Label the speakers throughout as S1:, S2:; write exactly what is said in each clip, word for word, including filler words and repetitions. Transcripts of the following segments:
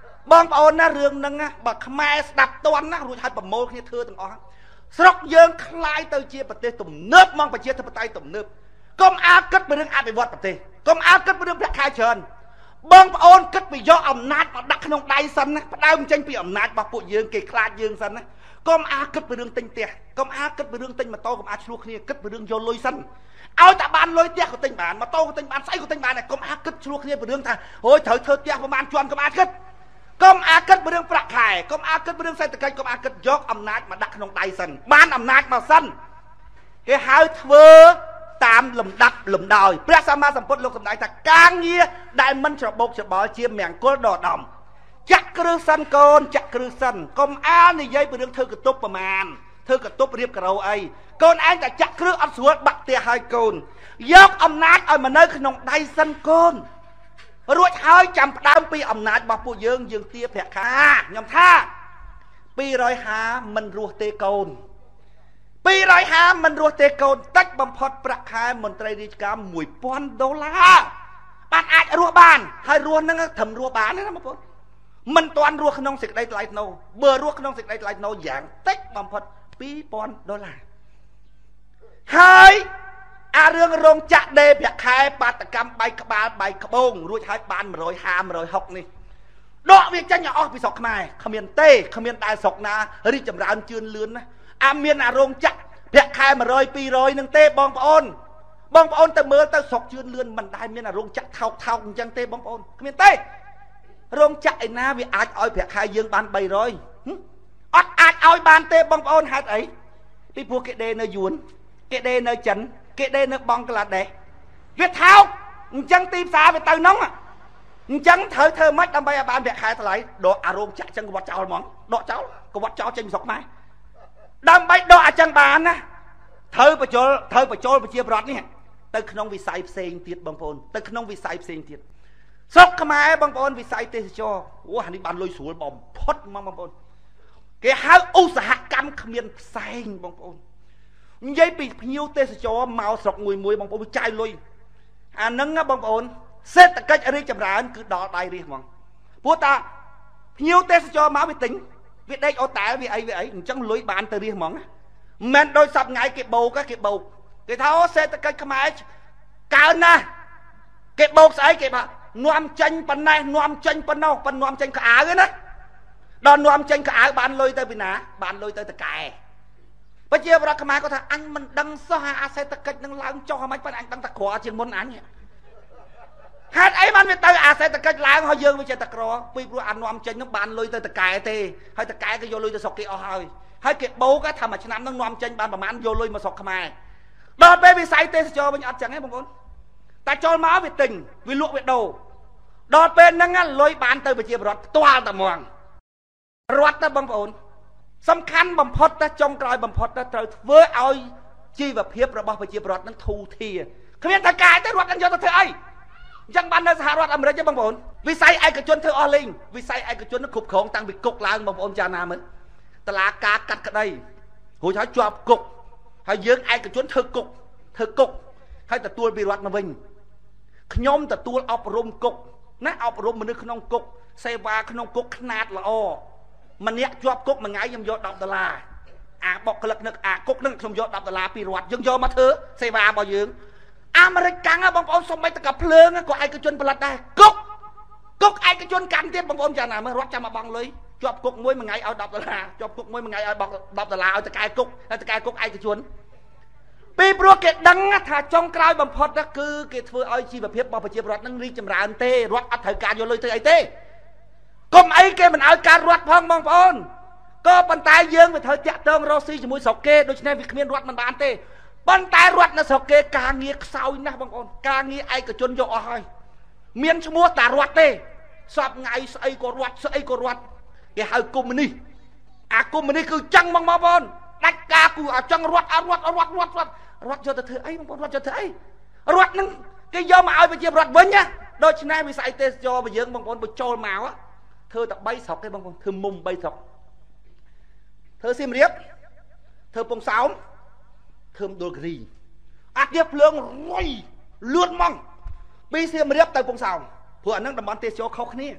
S1: บางปอนนะเรื่องนึงนะบักขมายดับตอนนะรู้ใช้ประโมลที่เธอต่างอ๋อสรกเยิงคลายเตยเจียประเทศตุ่มเนิบมองประเทศทัพไตตุ่มเนิบกรมอากัดเป็นเรื่องอาไปวัดประเทศกรมอากัดเป็นเรื่องพระคายเชิญบางปอนกัดไปย่ออำนาจมาดักขนมไดสันนะพระดาวมันจังไปอำนาจมาปุยเยิงเกยคลาดเยิงสันนะกรมอากัดเป็นเรื่องติงเตะกรมอากัดเป็นเรื่องติงมาโตกรมอาชลูกนี่กัดเป็นเรื่องโยนลอยสันเอาแต่บานลอยเตี้ยก็ติงบานมาโตก็ติงบานไส้ก็ติงบานเนี่ยกรมอากัดชลูกนี่เป็นเรื่องทางโอ้ยเธอเธอเตี้ยประมาณจวนกรมอากัดกรมอากัดเป็นเรื่องประคายกรมอากัดเป็นเรื่องเศรษฐกิจกรมอากัดยกอำนาจมาดักขนมไดสันบ้านอำนาจมาสันเฮ้ยหายเธอตามลำดับลำดอยพระสัมมาสัมพุทธโลกสมัยแต่การเงี้ยได้มันฉบกฉบเชี่ยแมงก้นดอดำจักกระสันโกนจักกระสันกรมอาในยัยเป็นเรื่องเธอกระตุบประมาณเธอกระตุบเรียบกับเราไอ้โกนไอ้แต่จักกระอัศวรบักเตียหายโกนยกอำนาจเอามาเนยขนมไดสันโกนรวดหายจำดามปีอำนาจบาปูเยิงยิงเตี้ยแผลขายำท่าปีร้อยหามันรัวเตโกนปีร้อยหามันรัวเตโกนตัดบำพดประคายมนตรีดิจกรรมมวยปอนดอลลาร์บ้านอาจรัวบ้านให้รัวนั่งทำรัวบ้านนะมาพูดมันตอนรัวขนมสิกได้ไลท์โนเบอร์รัวขนมสิกได้ไลท์โนอย่างตัดบำพดปีปอนดอลลาร์ให้อาเรื่องโรงจักรเดบอยากขายปาตกรรมใบกบาลใบกระบงรู้ใช้บานมารอยหามารอยหกนี่ดอกเวียงจังอย่าออกไปสอกขมายขมิ้นเต้ขมิ้นได้สอกนาริจำรานจืนเลือนนะอาเมียนอาโรงจักรอยากขายมารอยปีรอยหนึ่งเต้บองปอนบองปอนแต่เมื่อแต่สอกจืนเลือนมันได้เมียนอาโรงจักรเท่าเท่าจังเต้บองปอนขมิ้นเต้โรงจักรไอ้นาวิอาจเอาอยากขายยืงบานใบรอยอดอาจเอาบานเต้บองปอนหาไอ้พี่พวกเกเดนยวนเกเดนจันเกเดนบองกระดาษเดะเวียดเท้าจังตีสาไปเตยน้องอ่ะจังเธอเธอมัดดำใบบานแบบขายเท่าไหร่ดอกอารมณ์จักจังกวัดเจ้าหมองดอกเจ้ากวัดเจ้าจังสกไม้ดำใบดอกจังบานนะเธอไปโจลเธอไปโจลไปเชียบรอดนี่เตยขนมวิสัยเสียงติดบางปนเตยขนมวิสัยเสียงติดสกขมายบางปนวิสัยเตยโจว่าหันนี้บานลอยสวยบอมพดมาบางปนแกหาอุตสาหกรรมขมิ้นแสงบางปนยัยปีพิวเตสโจเมาสกมวยมวยบางปนใจลอยอันนั้นนะบางปนเศรษฐกิจอะไรจำรานคือดอกได้เรียกมั้งพูดตาพิวเตสโจเมาไปtỉnhวิได้เอาแต่วิไอวิไอจังลอยบานเตเรียกมั้งแม่โดยสับไงเก็บโบก็เก็บโบเก็บเท้าเศรษฐกิจขมายการนะเก็บโบใส่เก็บอะนวมจันปันนายนวมจันปันนอกปันนวมจันขาเลยนะดอนนวมจันขาบานลอยเตไปหนาบานลอยเตตะไก่พระเจ้าพระขมายก็ท่าอันมันดังสหอาศัยตะกิดดังล้างจ่อมันเป็นอันตั้งตะขวาเชียงมนอันเนี่ยหากไอ้มันไปเตยอาศัยตะกิดล้างเขาเยอะไม่ใช่ตะกรอปีบรูอันนวมจันน้ำบานลอยเตตะไก่เตให้ตะไก่ก็โยลอยตะสกเกอให้ให้เก็บโบก็ทำมาชนะน้ำนวมจันบานประมาณโยลอยมาสกขมายดอนไปวิสัยเตสโจมันอัดจังไงบางคนแต่โจม้าวิติงวิลุวิโดดอนเป็นนั่งงั้นลอยบานเตยไปเจียบรถตัวตะมวงรถตะบางคนสำคัญบำพดนะจงกลายบำพดนะเธอเว้อเอาชีวเพียบระบอบไปจีบรถนั้นทูทีขมิ้นตะกายแต่รถกันยอดเธอไอ้ยังบันในสหรัฐอเมริกาบางคนวิสัยไอ้กระจนเธอออลิงวิสัยไอ้กระจนนั้นขุบของตั้งไปกกลางบางคนจานาเหมือนตลาดกากัดกระไดหัวใช้จอบกกให้เยื้องไอ้กระจนเธอกกเธอกกให้แต่ตัวไปรถมาวิ่งขยมแต่ตัวเอาปรมกกนะเอาปรมมันนึกขนมกกเซวาขนมกกขนาดละอ้อมันเนี้ยจวบกุ๊กมันไงยังยอดดอกตลาอ่ะบอกกระลึกนึกอ่ะกุ๊กนึกชมยอดดอกตลาปีรวดยังยอมาเถอะเซวาบ่ยืงอเมริกันอ่ะบางคนสมัยตะกับเพลิงก็ไอ้กระจนประหลัดได้กุ๊กกุ๊กไอ้กระจนกันเตี้ยบางคนจะหนาเมื่อรถจะมาบังเลยจวบกุ๊กมวยมันไงเอาดอกตลาจวบกุ๊กมวยมันไงเอาบอกดอกตลาเอาตะกายกุ๊กเอาตะกายกุ๊กไอ้กระจนปีโปรเกตดังอ่ะถ้าจงกลายบำพดก็คือเกตเฟอร์ไอชีแบบเพียบบอประเจี๊ยบรถนั่งรีจำรานเต้รถอัดถ่ายการโยเลยเต้ไอเต้ก็ไอ้เกมันเอาการรถพังบางคนก็ปันตายเยื้องไปเถอะจะเติมโรซี่จมูกสกเกโดยเฉพาะวิคเมียนรถมันบานเต้ปันตายรถนะสกเกกางเงียเศร้านะบางคนกางเงียไอ้กระจนโยอ้อยเมียนชมัวแต่รถเต้สอบไงไอ้ก็รถไอ้ก็รถแกหายกุมมันนี่อากุมมันนี่คือจังบางบางนักกากูอาจังรถอารถอารถรถรถรถจะเธอไอ้บางคนรถจะเธอไอ้รถนึงแกยอมมาเอาไปเจียบรถเบิ้ลเนี่ยโดยเฉพาะวิสัยเตสโยไปเยื้องบางคนไปโจลมาอะเธอตักใบสอกให้บางคนเธอมุมใบสอกเธอซิมเรียบเธอปงสาวเธอโดนกรีอัดเรียบเรื่องร้อยเลือดมั่งปีซิมเรียบแต่ปงสาวพวกนั้นดำมันเตโชเขาคนนี้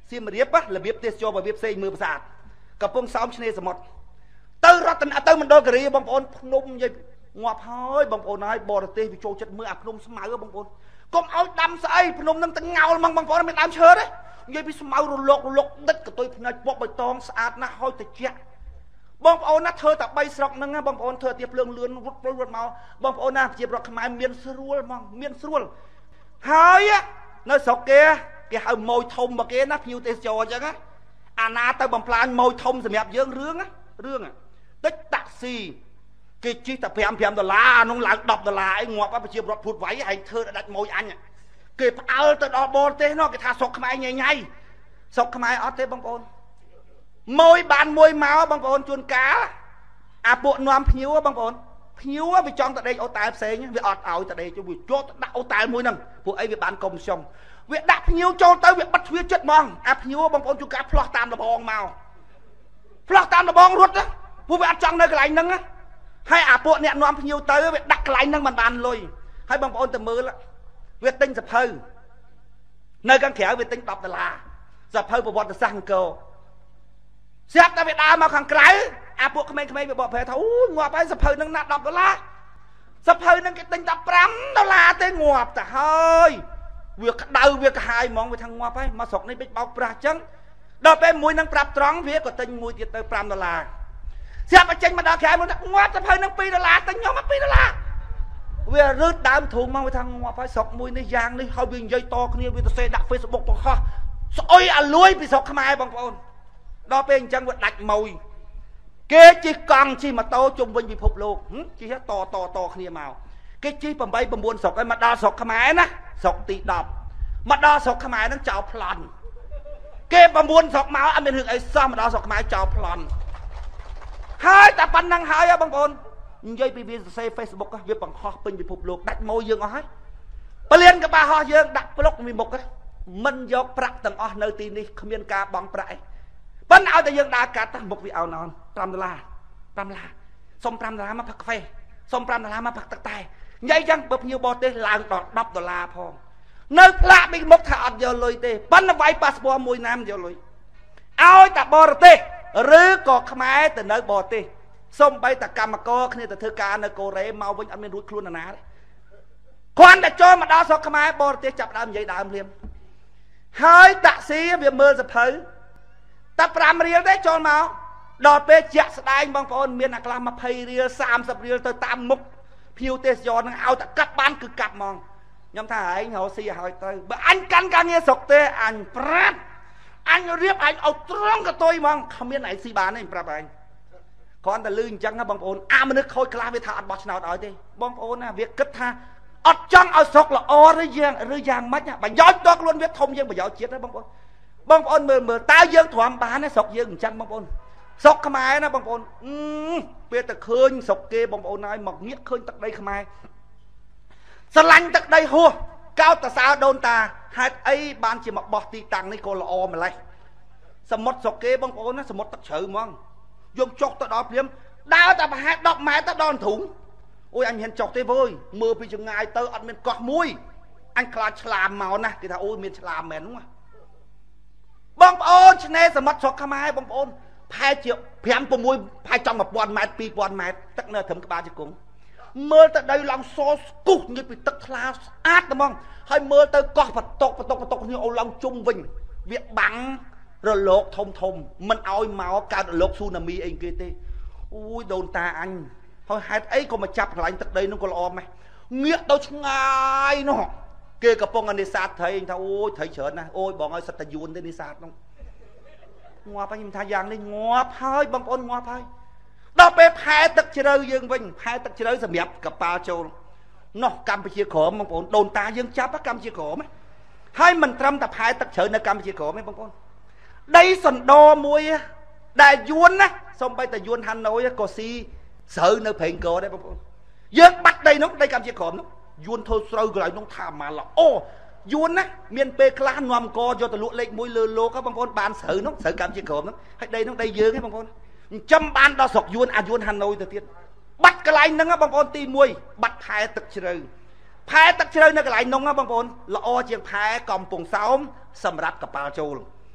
S1: សៀមរាបរបៀបទេសចររបៀបផ្សេងមើលប្រាសាទកំពុងសោមឆ្នេរសមុទ្រទៅរតនទៅមណ្ឌលគិរីបងប្អូនភ្នំនិយាយងាប់ហើយបងប្អូនហើយបរទេសវាចូលចិត្តមើលអាភ្នំស្មៅបងប្អូនកុំឲ្យដាំស្អីភ្នំនឹងទៅងោលហ្មងបងប្អូនមានដើមឈើទេនិយាយពីស្មៅរលករលកដិតកតុយភ្នែកពក់បៃតងស្អាតណាស់ហើយត្រជាក់បងប្អូនណាធ្វើតែបីស្រុកហ្នឹងបងប្អូនធ្វើទៀបភ្លើងលឿនរត់រត់មកបងប្អូនណាជារដ្ឋខ្មែរមានស្រួលហ្មងមានស្រួលហើយនៅស្រុកគេគេហៅម៉ួយធំមកគេណាភ្ញៀវទេសចរអញ្ចឹងណាអាណាទៅបំផ្លាញម៉ួយធំសម្រាប់យើងរឿងរឿងតិចតាក់ស៊ីគេជិះតែប្រាំប្រាំដុល្លារអានោះឡើងដប់ដុល្លារអីងាប់ប្រជាពលរដ្ឋភូតវាយឯងធ្វើដាច់ម៉ួយអញគេផ្អើលទៅដល់បរទេសនោះគេថាស្រុកខ្មែរញ៉ៃញ៉ៃស្រុកខ្មែរអត់ទេបងប្អូនម៉ួយបានមួយមកបងប្អូនជួនកាលអាពួកនាំភ្ញៀវបងប្អូនភ្ញៀវវាចង់ទៅដេកអូតែលផ្សេងវាអត់ឲ្យទៅដេកវាយកទៅដាក់អូតែលមួយហ្នឹងពួកអីវាបានកុំខ្ចុងវាដាក់ភ្ញៀវចូលទៅវាបិទទ្វារចិត្តហ្មងអាភ្ញៀវបងប្អូនជួនកាលផ្លោះតាមដបងមកផ្លោះតាមដបងរត់ពួកវាអត់ចង់នៅកន្លែងហ្នឹងហើយអាពួកអ្នកនាំភ្ញៀវទៅវាដាក់កន្លែងហ្នឹងមិនបានលុយហើយបងប្អូនទៅមើលវាទិញសភៅនៅខាងក្រៅវាទិញដប់ដុល្លារសភៅប្រវត្តិសាស្ត្រអង្គរស្រាប់តែវាដើរមកខាងក្រៅអាពួកក្មេងៗវាបកប្រែថាអូងាប់ហើយសភៅហ្នឹងណាដប់ដុល្លារសភៅហ្នឹងគេទិញតែប្រាំដុល្លារទេងាប់ទៅហើយវាក្តៅវាកាហាយហ្មងវាថាងាប់ហើយមកស្រុកនេះបិចបោកប្រាស់អញ្ចឹងដល់ពេលមួយនឹងប្រាប់ត្រង់វាក៏ទិញមួយទៀតទៅប្រាំដុល្លារស្រាប់តែចេញមកដល់ក្រៅមកថាងាប់សភៅហ្នឹងពីរដុល្លារទិញខ្ញុំមកពីរដុល្លារវារឺតដើមធូងមកវាថាងាប់ហើយស្រុកមួយនេះយ៉ាងនេះហើយវានិយាយតគ្នាវាទៅសេដាក់ Facebook បង្ហោះស្អុយអាលួយពីស្រុកខ្មែរបងប្អូនដល់ពេលអញ្ចឹងវាដាច់ម៉ួយគេជិះកង់ជិះម៉ូតូជុំវិញពិភពលោកជិះតតតគ្នាមកគេជិះ8 9ស្រុកហើយមកដល់ស្រុកខ្មែរណាស្រុកទីដប់មកដល់ស្រុកខ្មែរហ្នឹងចោលប្លន់គេ9ស្រុកមកអត់មានរឿងអីសោះមកដល់ស្រុកខ្មែរចោលប្លន់ហើយតែប៉ុណ្្នឹងហើយបងប្អូននិយាយពីវាសរសេរ Facebook វាបង្ហោះពេញពិភពលោកដាច់ម៉ួយយើងអស់ហើយពលានកបាហោះយើងដាក់ប្លុកពីមុខមិនយកប្រាក់ទាំងអស់នៅទីនេះគ្មានការបង់ប្រាក់អីប៉ុន្តែឲ្យតែយើងដើរកាត់មុខវាអោនអោន5ដុល្លារ5ដុល្លារសុំ5ដុល្លារមកផឹកកាហ្វេសុំ5ដុល្លារមកផឹកទឹកតែនិយាយចឹងបើភ្ញៀវបរទេសឡើងដល់10ដុល្លារផងនៅផ្លាកពីមុខថាអត់យកលុយទេប៉ុន្តែវាយប៉ាសពតមួយណាមយកលុយឲ្យតែបរទេសឬក៏ខ្មែរទៅនៅបរទេសសូម្បីតែកម្មករគ្នាទៅធ្វើការនៅកូរ៉េមកវិញអត់មានរួចខ្លួនណាទេគ្រាន់តែចូលមកដល់ស្រុកខ្មែរបរទេសចាប់ដើមនិយាយដើមភ្លាមហើយតាក់ស៊ីវាមើលសភៅតែ5រៀលទេចូលមកដល់ពេលជាក់ស្ដែងបងប្អូនមានអាខ្លះ20រៀល30រៀលទៅតាមមុខភ្ញៀវទេសចរនឹងឲ្យតែកាត់បានគឺកាត់ហ្មងខ្ញុំថាឯងរកស៊ីឲ្យទៅបើអញកាន់ការងារស្រុកទេអញប្រាប់អញរៀបអញឲ្យត្រង់កតុយហ្មងគ្មានឯងស៊ីបានទេប្រាប់ឯងគ្រាន់តែលឺអញ្ចឹងណាបងប្អូនអាមនុស្សខូចខ្លះវាថាអត់បោះឆ្នោតឲ្យទេបងប្អូនណាវាគិតថាអត់ចង់ឲ្យស្រុកល្អឬយ៉ាងឬយ៉ាងម៉េចប្រយោជន៍តខ្លួនវាធំជាងប្រយោជន៍ជាតិណាបងប្អូនបងប្អូនមើលមើលតើយើងទ្រាំបានទេស្រុកយើងអញ្ចឹងបងប្អូនស្រុកខ្មែរណាបងប្អូនអឺពេលតែឃើញស្រុកគេបងប្អូនហើយមកងាកឃើញទឹកដីខ្មែរស្រឡាញ់ទឹកដីហួសកោតតសើដូនតាហេតុអីបានជាមកបោះទីតាំងនេះក៏ល្អម្ល៉េះសមុទ្រស្រុកគេបងប្អូនណាសមុទ្រទឹកជ្រៅហ្មងយកចុះទៅដល់ព្រាមដើរតែប្រហែល10ម៉ែត្រទៅដល់ធុងអូយអញមិនចុះទេវើយមើលពីចម្ងាយទៅអត់មានកោះមួយអញខ្លាចឆ្លាមមកណាគេថាអូយមានឆ្លាមមែនហ្នឹងបងប្អូនឆ្នេរសមុទ្រស្រុកខ្មែរបងប្អូនផែជា5 6ផែចំ1000ម៉ែត្រ2000ម៉ែត្រទឹកនៅត្រឹមក្បាលជង្គង់មើលទៅដីឡងសស្គុះនិយាយពីទឹកថ្លាស្អាតហ្មងហើយមើលទៅកោះបតុកបតុកបតុកគ្នាអូឡងជុំវិញវាបាំងរលកធំធំមិនឲ្យមកកើតរលកស៊ូណាមីអីគេទេអូយដូនតាអញហើយហេតុអីក៏មកចាប់កន្លែងទឹកដីនោះក៏ល្អម៉េះងាកទៅឆ្ងាយនោះគេកំពុងនេសាទត្រីថាអូយត្រីច្រើនណាស់អូយបងឲ្យសិតតែយួនទេនេសាទនោះងាប់ហើយខ្ញុំថាយ៉ាងនេះងាប់ហើយបងប្អូនងាប់ហើយដល់ពេលផែទឹកជ្រៅយើងវិញផែទឹកជ្រៅសម្រាប់កប៉ាល់ចូលនោះកម្ពុជាក្រមបងប្អូនដូនតាយើងចាប់កម្ពុជាក្រមហើយមិនត្រឹមតែផែទឹកជ្រៅនៅកម្ពុជាក្រមទេបងប្អូនដីសណ្ដោមួយដែលយួនណាសំបីតែយួនហាណូយក៏ស៊ីស្រូវនៅប្រេងកោដែរបងប្អូនយើងបាត់ដីនោះដីកម្ពុជាក្រមនោះយួនធ្វើស្រូវកន្លែងនោះថាមកល្អយួនណាមានពេលខ្លះនាំកយកទៅលក់លេខមួយលើលោកបងប្អូនបានស្រូវនោះស្រូវកម្ពុជាក្រមនោះហើយដីនោះដីយើងទេបងប្អូនអញ្ចឹងបានដល់ស្រុកយួនអាយួនហាណូយទៅទៀតបាត់កន្លែងហ្នឹងបងប្អូនទី1បាត់ផែទឹកជ្រៅផែទឹកជ្រៅនៅកន្លែងនោះបងប្អូនល្អជាងផែកំពង់សោមសម្រាប់កប៉ាល់ចូល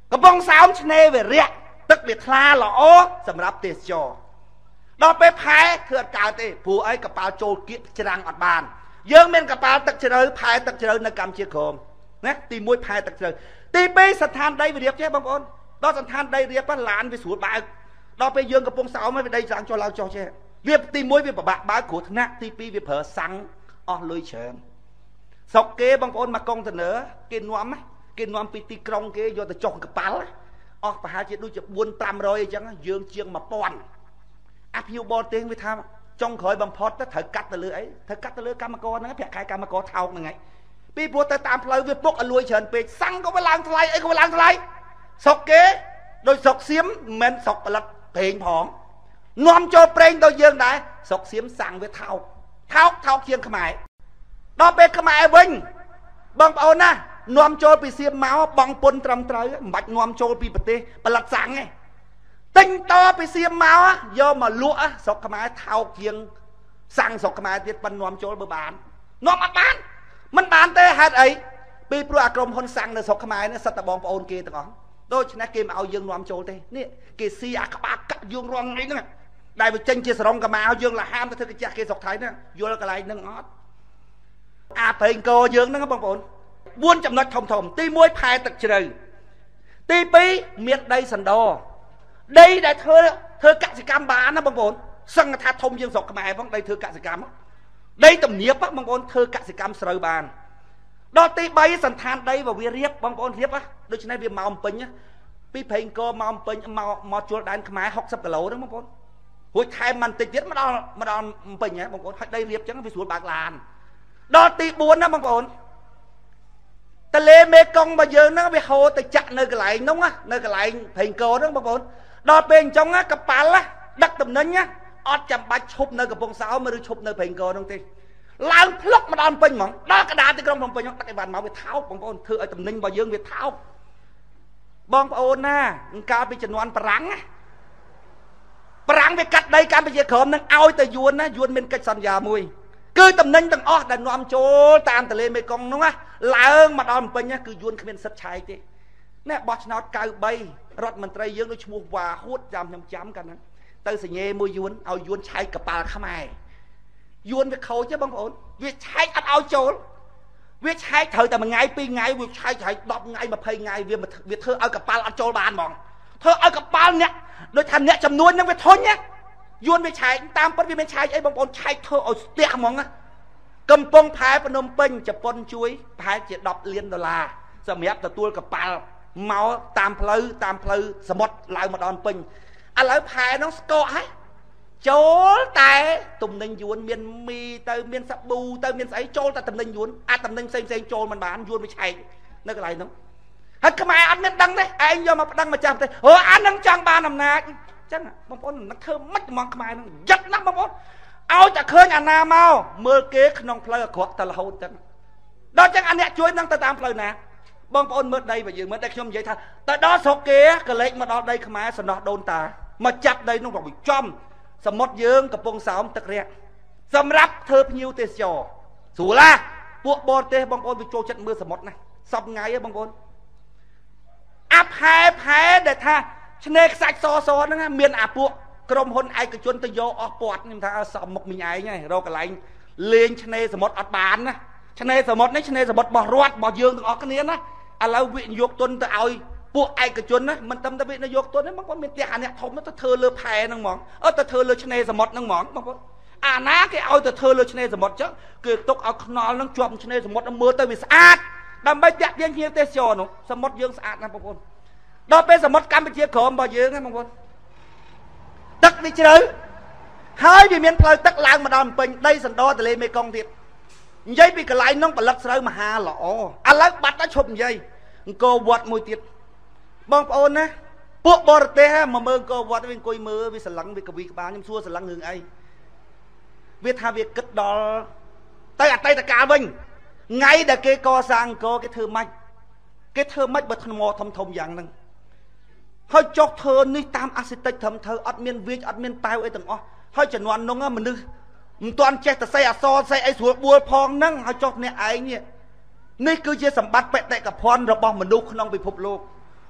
S1: កំពង់សោមឆ្នេរវារាក់ទឹកវាថ្លាល្អសម្រាប់ទេសចរដល់ពេលផែធ្វើអត់កើតទេព្រោះអីកប៉ាល់ចូលគៀកច្រាំងអត់បានយើងមានកប៉ាល់ទឹកជ្រៅផែទឹកជ្រៅនៅកម្ពុជាក្រមណាទីមួយផែទឹកជ្រៅទីពីរស្ថានដីវារៀបចេះបងប្អូនដល់ស្ថានដីរៀបឡានវាស្រួលបើកដល់ពេលយើងកំពុងសោមវាដីច្រាំងចុះឡើងចុះចេះវាទីមួយវាពិបាកបើកគ្រោះថ្នាក់ទីពីរវាប្រើសាំងអស់លុយច្រើនស្រុកគេបងប្អូនមកកុងតឺន័រគេនាំគេនាំពីទីក្រុងគេយកទៅចុះកប៉ាល់អស់ប្រហែលជាដូចជាបួនប្រាំរយអញ្ចឹងយើងជាងមួយពាន់អាភីវបរទេសវាថាចុងក្រោយបំផុតទៅត្រូវកាត់ទៅលើអីត្រូវកាត់ទៅលើកម្មករហ្នឹងប្រាក់ខែកម្មករថោកហ្នឹងឯងពីព្រោះទៅតាមផ្លូវវាពុកឲ្យលួយច្រើនពេកសាំងក៏វាឡើងថ្លៃអីក៏វាឡើងថ្លៃស្រុកគេដោយស្រុកសៀមមិនមែនស្រុកផលិតប្រេងផងនាំចូលប្រេងទៅយើងដែរស្រុកសៀមសាំងវាថោកថោកថោកជាងខ្មែរដល់ពេលខ្មែរវិញបងប្អូនណានាំចូលពីសៀមមកបងពុនត្រឹមត្រូវមិនបាច់នាំចូលពីប្រទេសផលិតសាំងទេទិញតពីសៀមមកយកមកលក់ស្រុកខ្មែរថោកជាងសាំងស្រុកខ្មែរទៀតប៉ុននាំចូលបើបាននាំអត់បានមិនបានទេហេតុអីពីព្រោះអាក្រុមហ៊ុនសាំងនៅស្រុកខ្មែរនេះសិតតែបងប្អូនគេទាំងអស់ដូច្នេះគេមិនឲ្យយើងនាំចូលទេនេះគេស៊ីអាក្បាលកាក់យើងរងអីហ្នឹងដែលវាចេញជាសរងកម្មាយើងលហាមទៅធ្វើកាចាស់គេស្រុកថៃហ្នឹងយល់កន្លែងហ្នឹងអត់អាប្រេងកោយើងហ្នឹងបងប្អូនបួនចំណុចធំធំទីមួយផែទឹកជ្រៅទីពីរមានដីសណ្ដោដីដែលធ្វើធ្វើកសិកម្មបានណាបងប្អូនសឹងថាធំជាងស្រុកខ្មែរផងដីធ្វើកសិកម្មដីទំនាបបងប្អូនធ្វើកសិកម្មស្រូវបានដល់ទីបីសន្តានដីវារៀបបងប្អូនរៀបដូច្នេះវាមកអំពេញពីព្រៃកោមកអំពេញមកមកជួលដែនខ្មែរហុកសិបគីឡូហ្នឹងបងប្អូនរួចថែមមិនតិចទៀតមកដល់មកដល់អំពេញហ៎បងប្អូនហើយដីរៀបចឹងវាស្រួលបើកឡានដល់ទីបួនណាបងប្អូនទន្លេមេគង្គរបស់យើងហ្នឹងវាហូរទៅចាក់នៅកន្លែងហ្នឹងនៅកន្លែងព្រៃកោហ្នឹងបងប្អូនដល់ពេលអញ្ចឹងកប៉ាល់ដឹកតំណែងអត់ចាំបាច់ឈប់នៅកំពង់សោមឬឈប់នៅព្រៃកោហ្នឹងទេឡើងផ្លុកមកដល់ពេញហ្មងដល់កណ្ដាលទីក្រុងភ្នំពេញហ្នឹងដឹកឲ្យបានមកវាថោកបងប្អូនធ្វើឲ្យតំណែងរបស់យើងវាថោកបងប្អូនណាកាលពីជំនាន់បារាំងបារាំងវាកាត់ដីកម្ពុជាក្រមនឹងឲ្យទៅយួនណាយួនមានកិច្ចសន្យាមួយគឺតំណែងទាំងអស់ដែលនាំចូលតាមទន្លេមេគង្គហ្នឹងឡើងមកដល់ភ្នំពេញគឺយួនគ្មានសិទ្ធិឆែកទេណែបោះឆ្នោតកៅបីរដ្ឋមន្ត្រីយើងដូចឈ្មោះវ៉ាហួតចាំខ្ញុំចាំកាលហ្នឹងទៅសញ្ញេមួយយួនឲ្យយួនឆែកកប៉ាល់ខ្មែរយួនវាខូចទេបងប្អូនវាឆែកអត់ឲ្យចូលវាឆែកត្រូវតែមួយថ្ងៃពីរថ្ងៃវាឆែកហើយដប់ថ្ងៃម្ភៃថ្ងៃវាវាធ្វើឲ្យកប៉ាល់អត់ចូលបានហ្មងធ្វើឲ្យកប៉ាល់អ្នកដូចថាអ្នកចំនួនហ្នឹងវាធុញណាយួនវាឆែកតាមពិតវាមានឆែកអីបងប្អូនឆែកធ្វើឲ្យស្ទះហ្មងកំពង់ផែភ្នំពេញជប៉ុនជួយប្រហែលជាដប់លានដុល្លារសម្រាប់ទទួលកប៉ាល់មកតាមផ្លូវតាមផ្លូវសមុទ្រឡើងមកដល់ពេញឥឡូវផែហ្នឹងស្កកហើយចូលតែទំនិញយួនមានមីទៅមានសាប៊ូទៅមានស្អីចូលតែទំនិញយួនអាចទំនិញផ្សេងផ្សេងចូលមិនបានយួនវាឆែកនៅកន្លែងហ្នឹងហើយខ្មែរអត់មានដឹងទេឯងយកមកប្តឹងម្ចាស់ទេអូអានឹងចង់បានអំណាចអញ្ចឹងបងប្អូននឹងធ្វើម៉េចហ្មងខ្មែរហ្នឹងយឹកណាស់បងប្អូនឲ្យតែឃើញអាណាមកមើលគេក្នុងផ្លូវអាក្រក់តែរហូតចឹងដល់ចឹងអាអ្នកជួយនឹងទៅតាមផ្លូវណាបងប្អូនមើលដីរបស់យើងមើលតែខ្ញុំនិយាយថាទៅដល់ស្រុកគេក៏លេចមកដល់ដីខ្មែរសំណោះដូនតាមកចាប់ដីនោះទៅចំសមុទ្រយើងកំពុងសោមទឹករាក់សម្រាប់ធ្វើភ្ញៀវទេសចរស្រួលណាពួកបរទេសបងប្អូនវាចូលចិត្តមើលសមុទ្រណាសពថ្ងៃហ៎បងប្អូនអាផែផែដែលថាឆ្នេរខ្សាច់សសហ្នឹងមានអាពួកក្រុមហ៊ុនឯកជនទៅយកអស់ពាត់ខ្ញុំថាសមមុខមិញឯងហើយរកកន្លែងលេងឆ្នេរសមុទ្រអត់បានណាឆ្នេរសមុទ្រនេះឆ្នេរសមុទ្ររបស់រដ្ឋរបស់យើងទាំងអស់គ្នាណាឥឡូវវិនិយោគទុនទៅឲ្យពួកឯកជនណាមិនត្រឹមតែវិនិយោគទុនទេបងប្អូនមានផ្ទះអាអ្នកធំទៅធ្វើលើផែហ្នឹងហ្មងអត់ទៅធ្វើលើឆ្នេរសមុទ្រហ្នឹងហ្មងបងប្អូនអាណាគេឲ្យទៅធ្វើលើឆ្នេរសមុទ្រចឹងគេទុកឲ្យខ្នល់ហ្នឹងជាប់ឆ្នេរសមុទ្រមើលទៅវាស្អាតដើម្បីតាក់ទាញភ្ញៀវទេសចរនោះសមុទ្រយើងស្អាតណាស់បងប្អូនដល់ពេលសមុទ្រកម្ពុជាក្រមរបស់យើងហ្នឹងបងប្អូនទឹកវាជ្រៅហើយវាមានផ្លូវទឹកឡើងមកដល់ភ្នំពេញដីសណ្ដោទន្លេមេគង្គទៀតនិយាយពីកន្លែងនោះផលិតស្រូវមហាល្អឥឡូវបាត់ដល់ឈប់និយាយអង្គរវត្តមួយទៀតបងប្អូនណាពួកបរទេសមកមើលអង្គរវត្តវាអង្គុយមើលវាស្រឡឹងវាកវីក្បាលខ្ញុំសួរស្រឡឹងរឿងអីវាថាវាគិតដល់ទៅអតីតកាលវិញថ្ងៃដែលគេកសាងអង្គរគេធ្វើម៉េចគេធ្វើម៉េចបើថ្មធំធំយ៉ាងហ្នឹងហើយចុះធ្វើនេះតាមអាសិតិចត្រឹមត្រូវអត់មានវាចអត់មានប៉ាវអីទាំងអស់ហើយជំនាន់នោះមនុស្សមិនទាន់ចេះតែសេះអសរសេះអីស្រួលបួលផងហ្នឹងហើយចុះអ្នកឯងនេះនេះគឺជាសម្បត្តិបេតិកភណ្ឌរបស់មនុស្សក្នុងពិភពលោក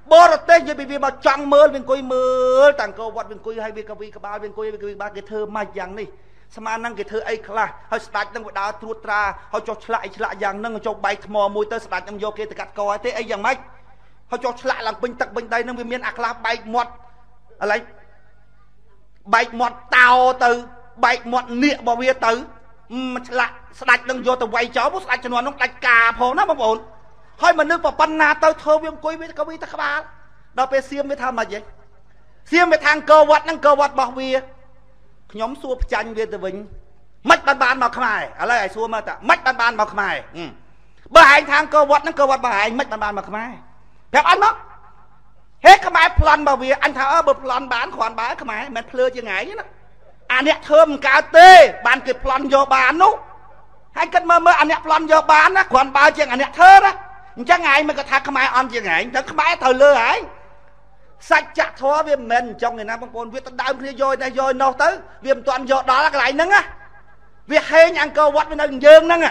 S1: บอร์เต้ยังไปวิ่งมาจังเมินวิ่งกุยเมินต่างก็วัดวิ่งกุยให้วิ่งกวีกบาลวิ่งกุยวิ่งกุยบาลเกเธอมาอย่างนี้สมานั่งเกเธอไอ้คลาเขาสตาร์ทตั้งดาวตรวจตราเขาจดฉลาดฉลาดอย่างนั่งจดใบทมอมวยเตอร์สตาร์ทยังโยเกตกัดกอเต้ไอ้อย่างไม่เขาจดฉลาดหลังเป็นตักเป็นใดนั่งเมียนอักลาใบหมดอะไรใบหมดเตาตือใบหมดเนื้อบอเวียตือมันฉลาดสตาร์ทยังโยแต่ไวจ้าพวกสตาร์ทจนวันน้องตัดกาพอนะบางคนให้มันนึกว่าปัญนาเตอเธอวิ่งกุยวิ่งกวีตะขบาลเราไปเสียมไปทำมาเยอะเสียมไปทางเกวัดนั่งเกวัดบอกเวียขยมซัวจันเวียตะวิญมัดบานบานมาขมายอะไรไอ้ซัวมาแต่มัดบานบานมาขมายบ่ายทางเกวัดนั่งเกวัดบ่ายมัดบานบานมาขมายแบบอันมั้งเฮ้ขมายพลันบ่เวียอันท้าเออบ่พลันบานขวานบานขมายมันเพลือยังไงเนี่ยนะอันเนี้ยเทิมกาเต้บานเกิดพลันโยบานนู้ให้กันเมื่อเมื่ออันเนี้ยพลันโยบานนะขวานบานยังอันเนี้ยเธอนะจะไงมันก็ทักขมายอันยังไงจะขมายเธอเลยไอ้สัจจะท้อเวียมเมนtrong người nam băng côn viết tận đau kia rồi này rồi nó tới viêm toàn do đó là cái lại nâng á việc hay nhang cơ vắt với nâng dương nâng á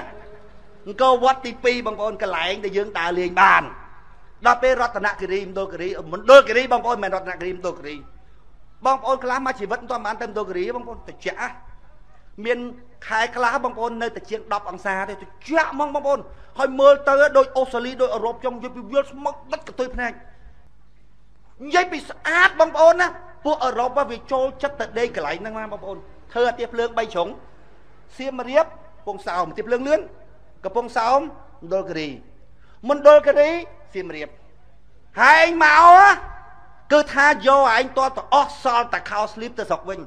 S1: cơ vắt tí pi băng côn cái lại để dương ta liền bàn đó pe rót tận cái rim đôi cái rim muốn đôi cái rim băng côn mày rót cái rim đôi cái rim băng côn cái lá mà chỉ vẫn toàn bán tem đôi cái rim băng côn tự chả miền khai cái lá băng côn nơi tự chiếc đọc bằng xa thì tự chả mong băng côn hồi mưa tới đôi Australia đôi Europe trong việc việc mất tất cả tôi nàyยัยไปสะอาดบางปอนนะพวกเราว่าวิโจชัดแต่เด็กไหลนั่งมาบางปอนเธอเตียบเลืองใบฉงเสียมเรียบปงสาวเตียบเลืองเลื่อนกับปงสาวโดนกระดีมันโดนกระดีเสียมเรียบหายเมาอ่ะcứ tha vô anh to to off solแต่ข้าวสลิปแต่สกวิ่ง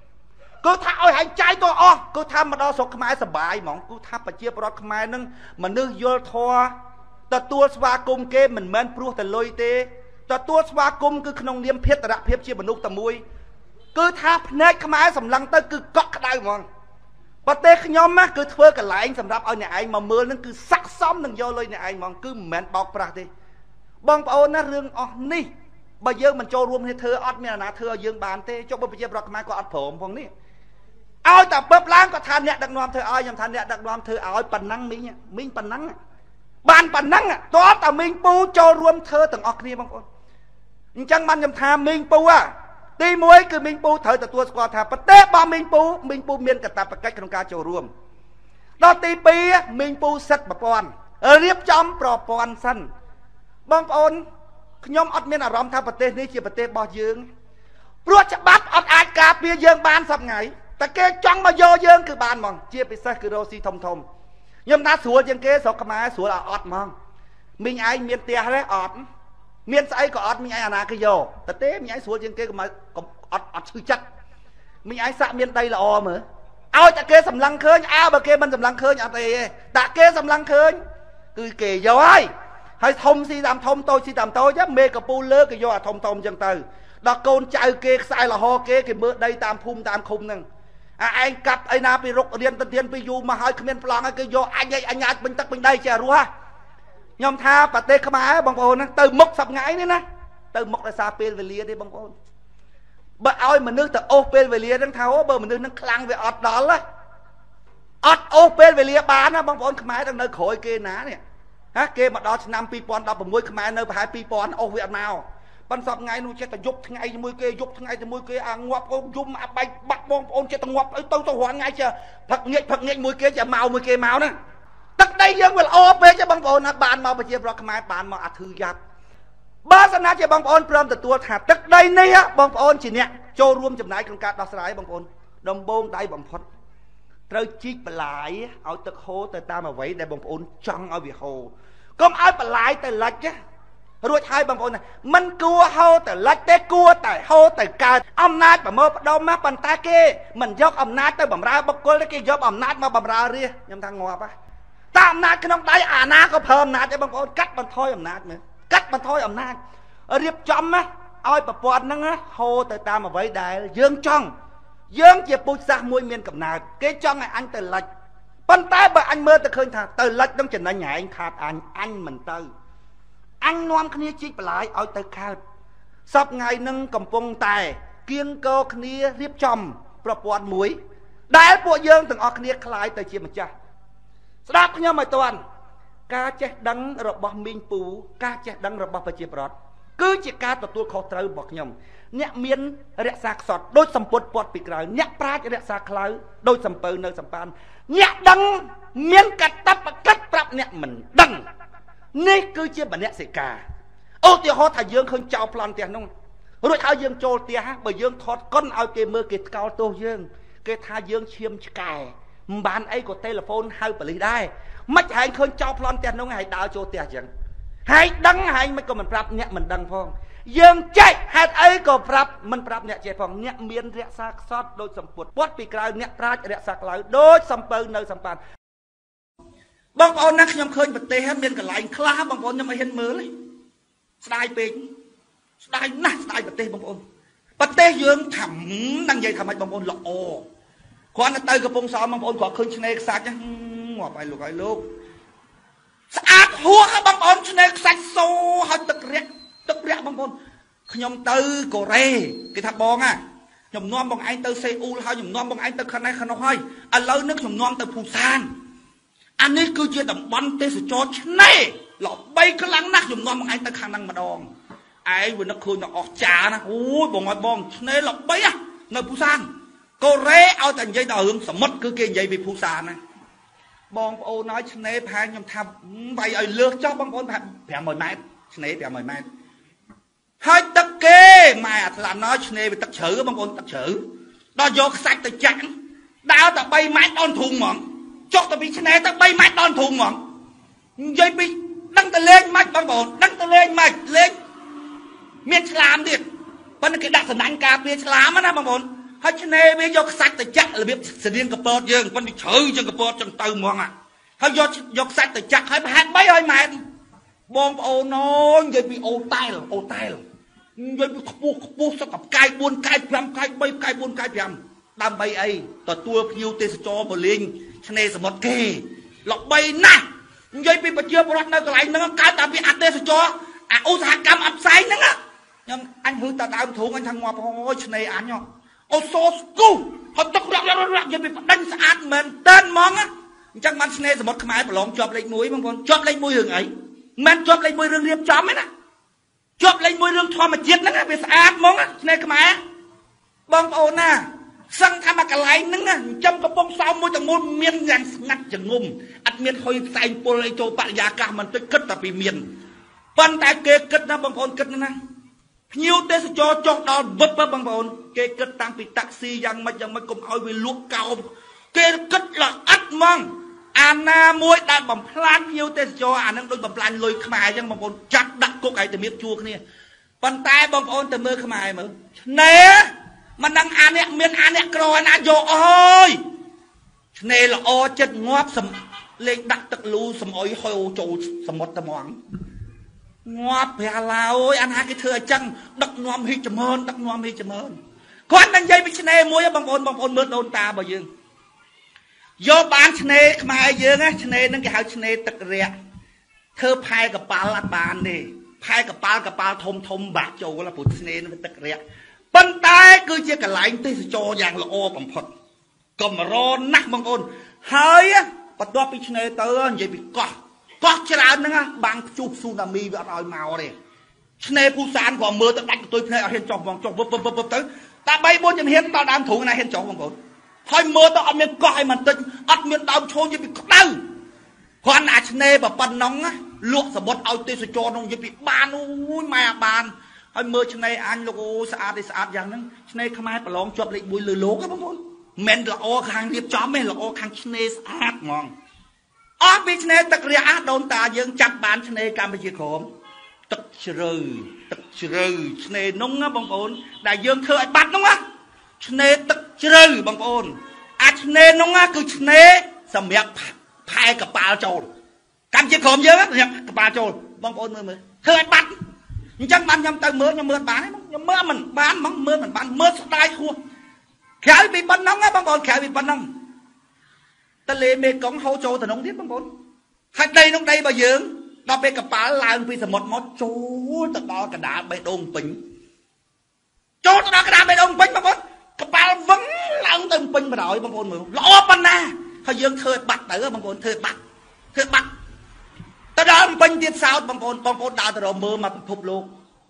S1: cứ tha ơi hãy trái to off cứ tha mà đoสกขมายสบายหมองcứ thaปัจเจียบรถขมายนั่งมันนึกโยนทัวแต่ตัวสวากุมเกมเหมือนเหมือนพลุแต่ลอยเตแต่ตัวสวากุมคือขนมเลี้ยมเพชรระเพียบเชียบนุกตะมุยคือท้าเนยขมายสำลังเตอคือเกาะกระไดมองประเทศขยมนะคือเพื่อกันหลายสำหรับเอาเนี่ยไอ้มาเมื่อนั่นคือซักซ้อมหนึ่งโยเลยเนี่ยไอ้มองคือเหมือนบอกปราดีบางเอานะเรื่องอ๋อนี่บางเยอะมันโจรวมให้เธออดเมียนะเธอยืงบานเต้จบไปเจ็บรักมาก็อดผมพวกนี้เอาแต่เปิบล้างก็ทันเนี่ยดักนอมเธอเอาอย่างทันเนี่ยดักนอมเธอเอาปันนังมิ้งมิ้งปันนังบานปันนังอ่ะตัวแต่มิ้งปูโจรวมเธอต่างออกนี่บางคนจังมันยำทามิงปูอ่ะตีมวยคือมิงปูเธอแต่ตัวสกอร์ทาประเทศบามิงปูมิงปูเมียนกับตาประกาศของการโจรวมตอนตีปีมิงปูเซตปะปอนเรียบจำปลอปอนสั้นบางคนขยมอัดเมียนอารมณ์ทาประเทศนี้เชียประเทศบ่อยืงปลวดจะบัดอัดอายกาเปียยืงบานสับไงแต่เกจังมาโยยืงคือบานมองเชียไปซะคือโรซีทมทมยำนาสวนยังเกสกมาสวนอดมองมิงไอเมียนเตียอะไรอดเมียนไซก็อดมีไอ้อนาคโยแต่เต้มีไอ้สวนยังเกก็มาอดอดชื่อจักมีไอ้สะเมียนไตละอเหมือเอาจากเกสำลังเคินเอาบะเกมันสำลังเคินเอาเตะตะเกสำลังเคินคือเกยย้อยให้ทมสีดำทมโตสีดำโตยับเมกับปูเลิกก็ย่อทมทมจังเตอดอกโกนใจเกสายละฮอเกเกเมื่อใดตามภูมิตามคุมนั่งไอ้กัดไอ้นาไปรกเรียนตะเทียนไปอยู่มาให้เมียนปลางไอ้ก็ย่อไอ้ใหญ่ไอ้หยาดเป็นตักเป็นได้เจ้ารัวยอมท่าปะเตะขมาบางคนนะตื่นมกสับไงนี่นะตื่นมกได้ซาเปลเวลีได้บางคนบ่เอาเหมือนนึกแต่โอเปลเวลีทั้งเท้าเบอร์เหมือนนึกนั่งคลังไปอดดอลละอดโอเปลเวลีบานนะบางคนขมาตั้งเนยขอยเกน้าเนี่ยฮะเกมาดอชนำปีปอนดอกผมมวยขมาเนยไปหายปีปอนโอเวียนมาปันสับไงนู่นเจ้าแต่ยุบทั้งไงมวยเกยุบทั้งไงแต่มวยเกอ่างงบยุ่มอ่ะใบบักบองโอนเจ้าแต่งบไอ้ตัวตัวหัวไงเจ้าผักเงี้ยผักเงี้ยมวยเกจะเมามวยเกเมานะตักได้ยังเวลาโอเปจะบางปอนนะบานมาไปเจี๊ยบรักขมายบานมาอัดถือยับบาสนาจะบางปอนเพิ่มแต่ตัวขาดตักได้นี่ฮะบางปอนจีเนี่ยโจรวมจำหน่ายของการดัสไลบางปอนดมโบงได้บางพอดเตยจีบปลายเอาตะโคแต่ตามมาไว้ได้บางปอนจังเอาวิโฮก็เอาปลายแต่ลัดเนี่ยรู้ใช่บางปอนนะมันกลัวเฮาแต่ลัดแต่กลัวแต่เฮาแต่การอำนาจแบบเมื่อดมมาปันตาเกมันยกอำนาจแต่บำราบกลแล้วก็ยกอำนาจมาบำราเรียยังทางงอปะตามอำนาจขนมได้อาณาก็เพิ่มอำนาจจะบางคนกัดมันถอยอำนาจไหมกัดมันถอยอำนาจเรียบจำไหมเอาประปอนนั่งนะโฮแต่ตามมาไว้ได้ยืงจ้องยืงเจ็บปุจสะมวยเมียนกับนาเกจ้องไอ้อันแต่ลัดปันแต่บ่อันเมื่อแต่เคยถ่าแต่ลัดต้องจะนั่งใหญ่ขาดอันอันมันเตออันนวมขณีจีบหลายเอาแต่ขาดสับไงนั่งกำปงแต่เกียงโกขณีเรียบจำประปอนมวยได้ปวดยืงถึงออกขณีคลายแต่เจียมันจ้าสดับขยำไม่ตวนกาเจดังระบมิงปูกาเจดังระบประเจียบรอดគឺជាការទទួលខុសត្រូវរបស់ខ្ញុំអ្នកមានរក្សាខ្សត់ដូចសម្ពុតពាត់ពីក្រៅអ្នកប្រាជ្ញរក្សាខ្លៅដូចសំពៅនៅសម្បានអ្នកដឹងមានកតបកិច្ចប្រាប់អ្នកមិនដឹងនេះគឺជាមនសិការឧទាហរណ៍ថាយើងឃើញចោលប្លន់ផ្ទះនោះរួចហើយយើងចូលផ្ទះបើយើងថតកុនឲ្យគេមើលគេថ្កោលទោសយើងគេថាយើងឈាមឆ្កែមិនបានអីក៏ទូរស័ព្ទហៅប៉ូលីសដែរមិនហែងឃើញចោលប្លន់ផ្ទះនោះហើយដើរចូលផ្ទះអញ្ចឹងហើយដឹងហើយមិនក៏មិនប្រាប់អ្នកមិនដឹងផងយើងចេះហេតុអីក៏ប្រាប់មិនប្រាប់អ្នកចេះផងអ្នកមានរក្សាខ្សត់ដូចសម្ពុតពាត់ពីក្រៅអ្នកប្រាជ្ញរក្សាខ្លៅដូចសំពៅនៅសម្បានបងប្អូនណាខ្ញុំឃើញប្រទេសមានកន្លែងខ្លះបងប្អូនខ្ញុំមិនហ៊ានមើលទេស្ដាយពេកស្ដាយណាស់ស្ដាយប្រទេសបងប្អូនប្រទេសយើងថានឹងនិយាយថាម៉េចបងប្អូនល្អគ្រាន់តែទៅកំពង់សោមបងប្អូនគាត់ឃើញឆ្នេរខ្សាច់ងាប់ឲ្យលោកឲ្យលោកស្អាតហួសបងប្អូនឆ្នេរខ្សាច់សូហើយទឹករាក់ទឹករាក់បងប្អូនខ្ញុំទៅកូរ៉េគេថាបងណាខ្ញុំនាំបងឯងទៅសេអ៊ូលហើយខ្ញុំនាំបងឯងទៅខាងនេះខាងនោះហើយឥឡូវនេះខ្ញុំនាំទៅភូសានអានេះគឺជាតំបន់ទេសចរឆ្នេរល្បីខ្លាំងណាស់ខ្ញុំនាំបងឯងទៅខាងហ្នឹងម្ដងឯងវានឹកឃើញដល់អស់ចាណាអូយបងឲ្យបងឆ្នេរល្បីនៅភូសានកូរ៉េឲ្យតែនិយាយដល់រឿងសមុទ្រគឺគេនិយាយពីភូសានណាបងប្អូនឲ្យឆ្នេរប្រហែលខ្ញុំថាវាយឲ្យលើសចោះបងប្អូនប្រហែលប្រាំរយម៉ែត្រឆ្នេរប្រាំរយម៉ែត្រហើយទឹកគេម៉ែអាថ្លាណោឆ្នេរវាទឹកជ្រៅបងប្អូនទឹកជ្រៅដល់យកខ្សាច់ទៅចាក់ដើរតែបីម៉ែត្រដល់ធុងហ្មងចុះទៅពីឆ្នេរទៅបីម៉ែត្រដល់ធុងហ្មងនិយាយពីដឹងទៅលេងម៉េចបងប្អូនដឹងទៅលេងម៉េចលេងមានឆ្លាមទៀតប៉ុន្តែគេដាក់សំណាញ់ការពារឆ្លាមណាបងប្អូនហើយឆ្នេរវាយកខ្សាច់ទៅចាក់របៀបស្តៀងកពតយើងប៉ុន្តែជ្រៅជាងកពតចឹងទៅហ្មងហើយយកយកខ្សាច់ទៅចាក់ហើយប្រហែលបីរយម៉ែត្របងប្អូនអូយនិយាយពីអូតែលអូតែលនិយាយពីខ្ពស់ខ្ពស់សឹកកាយបួនកាយប្រាំកាយបីកាយបួនកាយប្រាំដើម្បីអីទទួលភ្ញៀវទេសចរបលេងឆ្នេរសមុទ្រគេល្បីណាស់និយាយពីប្រជាពលរដ្ឋនៅកន្លែងហ្នឹងកើតតែពីអទេសចរអាឧស្សាហកម្មអផ្សាយហ្នឹងខ្ញុំអញហឺតដើមធូងអញថាងាប់អូយឆ្នេរអញអូសូស្គូហើយទឹករត់រត់និយាយពីផ្ដាច់ស្អាតមែនតើហ្មងអញ្ចឹងបានឆ្នេរសមុទ្រខ្មែរប្រឡងជាប់លេខមួយបងប្អូនជាប់លេខមួយរឿងអីមិនជាប់លេខមួយរឿងរៀបចំទេណាជាប់លេខមួយរឿងធម្មជាតិហ្នឹងវាស្អាតហ្មងឆ្នេរខ្មែរបងប្អូនណាសឹងថាមកកន្លែងហ្នឹងចិញ្ចឹមកំពង់សោមមួយទាំងមូលមានយ៉ាងស្ងាត់ចងំអត់មានហុយផ្សែងពុលអីចូលបរិយាកាសមិនតិចគិតតែពីមានប៉ុន្តែគេគិតណាបងប្អូនគិតណាភ្ញៀវទេសចរចុះដល់វឹបបងប្អូនគេគិតតាំងពីតាក់ស៊ីយ៉ាងម៉េចយ៉ាងម៉េចកុំឲ្យវាលក់កោបគេគិតល្អិតហ្មងអាណាមួយដែលបំផ្លាញភ្ញៀវទេសចរអានឹងដូចបំផ្លាញលុយខ្មែរអញ្ចឹងបងប្អូនចាត់ដាក់គុកឲ្យតែមៀបជួគ្នាប៉ុន្តែបងប្អូនទៅមើលខ្មែរមើលឆ្នេរមិនដឹងអាអ្នកមានអាអ្នកក្រណាយកអើយឆ្នេរល្អចិត្តងាប់សំលេងដាក់ទឹកលូសំអុយហូរចូលសមុទ្រតែហ្មងងាប់ព្រះឡាអើយអាណាគេធ្វើអញ្ចឹងដឹកនាំហ៊ីចម្រើនដឹកនាំហ៊ីចម្រើនគាត់នឹងនិយាយពីឆ្នេរមួយបងប្អូនបងប្អូនមើលដូនតារបស់យើងយកបានឆ្នេរខ្មែរយើងណាឆ្នេរហ្នឹងគេហៅឆ្នេរទឹករាក់ធ្វើផែកប៉ាល់អត់បានទេផែកប៉ាល់កប៉ាល់ធំធំបាក់ចូលព្រោះឆ្នេរហ្នឹងទឹករាក់ប៉ុន្តែគឺជាកន្លែងទេសចរយ៉ាងល្អបំផុតកំរណាស់បងប្អូនហើយបន្ទាប់ពីឆ្នេរទៅនិយាយពីកោះកោះច្រើនហ្នឹងបាំងព្យុះស៊ូណាមីវាអត់ឲ្យមកទេឆ្នេរភូសានក៏មើលទៅដាច់កន្ទុយភ្នែកអត់ហ៊ានចុះហ្មងចុះវឹបវឹបវឹបទៅតែបីបួនជំហានដល់ដើមទ្រូងណាហ៊ានចុះបងប្អូនហើយមើលទៅអត់មានកោះឲ្យមិនតិចអត់មានដើមឈោនិយាយពីក្តៅគ្រាន់តែឆ្នេរប៉ុណ្ណឹងលក់សមុទ្រឲ្យទេសចរនោះនិយាយពីបានអូយម៉ែអាបានហើយមើលឆ្នេរអញលោកអូស្អាតទេស្អាតយ៉ាងហ្នឹងឆ្នេរខ្មែរប្រឡងជាប់លេខមួយលើលោកហ៎បងប្អូនមិនល្អខាងរៀបចំទេល្អខាងឆ្នេរស្អាតហ្មងអស់ពីឆ្នេរទឹករាក់អាដូនតាយើងចាប់បានឆ្នេរកម្ពុជាក្រមទឹកជ្រៅទឹកជ្រៅឆ្នេរនោះណាបងប្អូនដែលយើងធ្វើឲ្យបាត់នោះណាឆ្នេរទឹកជ្រៅបងប្អូនអាឆ្នេរនោះណាគឺឆ្នេរសម្រាប់ផែកប៉ាល់ចូលកម្ពុជាក្រមយើងសម្រាប់កប៉ាល់ចូលបងប្អូនមើលមើលធ្វើឲ្យបាត់អញ្ចឹងបានខ្ញុំទៅមើលខ្ញុំមើលបានទេខ្ញុំមើលមិនបានហ្មងមើលមិនបានមើលស្ដាយហួសក្រៅពីប៉ុណ្ណឹងណាបងប្អូនក្រៅពីប៉ុណ្ណឹងទលេមេគង្គហូរចូលទៅក្នុងទៀតបងប្អូនហើយដីនោះដីរបស់យើងដល់ពេលកប៉ាល់ឡើងពីសមុទ្រមកចូលទៅដល់កណ្ដាលបេះដូងពេញចូលទៅដល់កណ្ដាលបេះដូងពេញបងប្អូនកប៉ាល់វឹងឡើងទៅពេញបណ្ដោយបងប្អូនមើលល្អប៉ុណ្ណាហើយយើងធ្វើបាត់ទៅបងប្អូនធ្វើបាត់ធ្វើបាត់ទៅដល់ពេញទៀតសោតបងប្អូនបងប្អូនដើរទៅរកមើលមកពិភពលោក